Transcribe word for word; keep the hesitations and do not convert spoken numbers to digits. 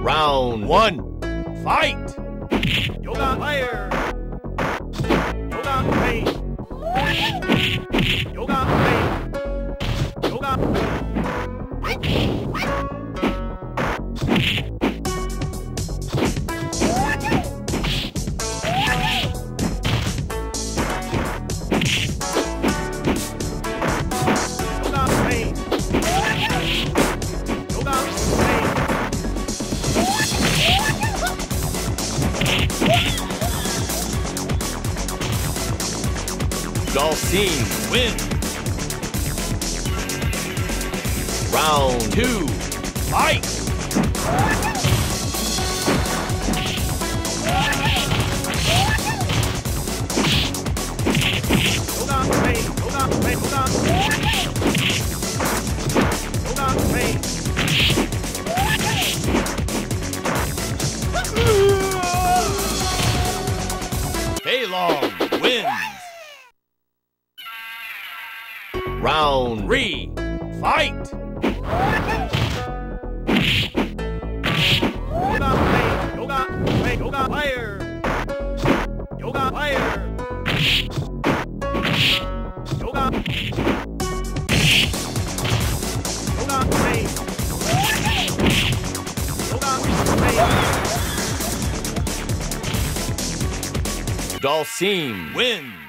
Round one. Fight! Yoga fire! Yoga pain! Yoga pain! Yoga Dhalsim wins. Round two. Fight! Yoga pain! Yoga pain! Yoga pain! Long wins. Round three. Fight! Yoga pain! Yoga pain! Yoga fire! Yoga fire! Yoga Yoga pain! Yoga pain! Dhalsim wins.